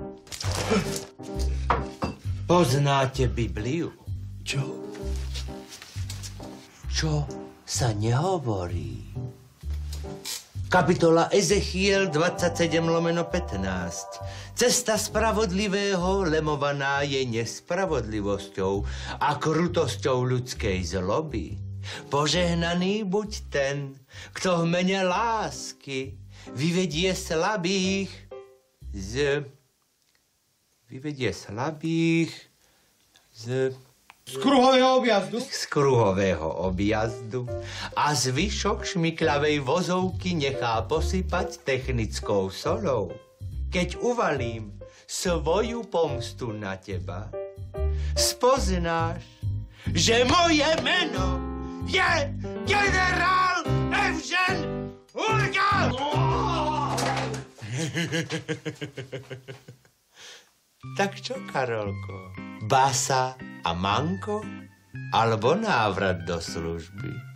Poznáte Bibliu? Čo? Čo sa nehovorí? Kapitola Ezechiel 27/15. Cesta spravodlivého lemovaná je nespravodlivosťou a krutosťou ľudskej zloby. Požehnaný buď ten, kto v mene lásky vyvedie slabých z kruhového objazdu? Z kruhového objazdu a zvyšok šmykľavej vozovky nechá posypať technickou solou. Keď uvalím svoju pomstu na teba, spoznáš, že moje meno je generál Evžen Urgan! Tak čo, Karolko? Basa a manko? Alebo návrat do služby?